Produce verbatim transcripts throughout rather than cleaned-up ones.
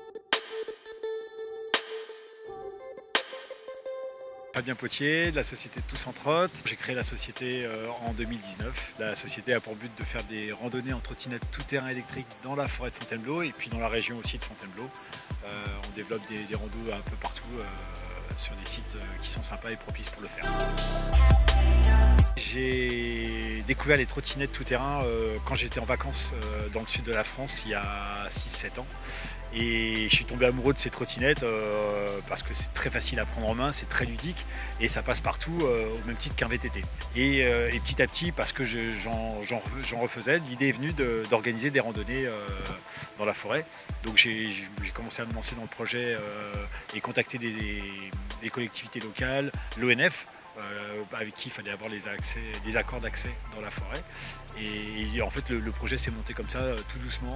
Fabien Potier, de la société Tous en Trotte. J'ai créé la société euh, en deux mille dix-neuf. La société a pour but de faire des randonnées en trottinette tout-terrain électrique dans la forêt de Fontainebleau et puis dans la région aussi de Fontainebleau. Euh, on développe des, des randos un peu partout euh, sur des sites qui sont sympas et propices pour le faire. J'ai découvert les trottinettes tout-terrain euh, quand j'étais en vacances euh, dans le sud de la France il y a six sept ans. Et je suis tombé amoureux de ces trottinettes euh, parce que c'est très facile à prendre en main, c'est très ludique et ça passe partout euh, au même titre qu'un V T T. Et, euh, et petit à petit, parce que j'en refaisais, l'idée est venue d'organiser de, des randonnées euh, dans la forêt. Donc j'ai commencé à me lancer dans le projet euh, et contacter des, des, des collectivités locales, l'O N F, euh, avec qui il fallait avoir les, accès, les accords d'accès dans la forêt. Et, et en fait, le, le projet s'est monté comme ça, euh, tout doucement.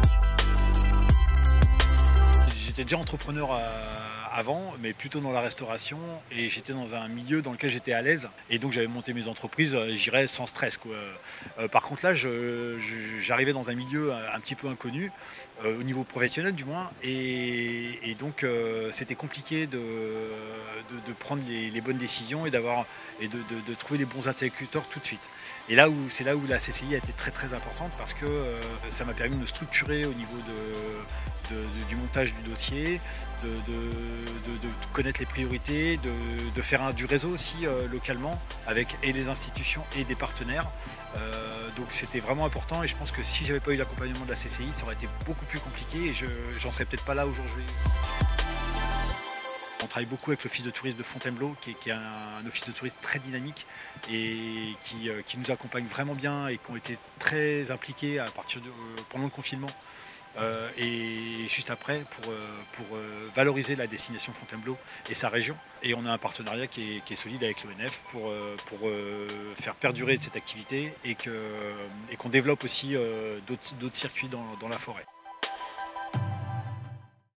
J'étais déjà entrepreneur avant, mais plutôt dans la restauration, et j'étais dans un milieu dans lequel j'étais à l'aise, et donc j'avais monté mes entreprises, j'irais sans stress, quoi. Euh, par contre là, j'arrivais dans un milieu un petit peu inconnu, euh, au niveau professionnel du moins, et, et donc euh, c'était compliqué de, de, de prendre les, les bonnes décisions et, d'avoir, et de, de, de trouver les bons interlocuteurs tout de suite. Et là où c'est là où la C C I a été très très importante parce que euh, ça m'a permis de me structurer au niveau de, de, de, du montage du dossier, de, de, de, de connaître les priorités, de, de faire un, du réseau aussi euh, localement avec et les institutions et des partenaires. Euh, donc c'était vraiment important et je pense que si j'avais pas eu l'accompagnement de la C C I, ça aurait été beaucoup plus compliqué et je j'en serais peut-être pas là aujourd'hui. On travaille beaucoup avec l'Office de tourisme de Fontainebleau, qui est, qui est un, un office de tourisme très dynamique et qui, euh, qui nous accompagne vraiment bien et qui ont été très impliqués à partir de, euh, pendant le confinement euh, et juste après pour, euh, pour euh, valoriser la destination Fontainebleau et sa région. Et on a un partenariat qui est, qui est solide avec l'O N F pour, euh, pour euh, faire perdurer cette activité et qu'on et qu'on développe aussi euh, d'autres circuits dans, dans la forêt.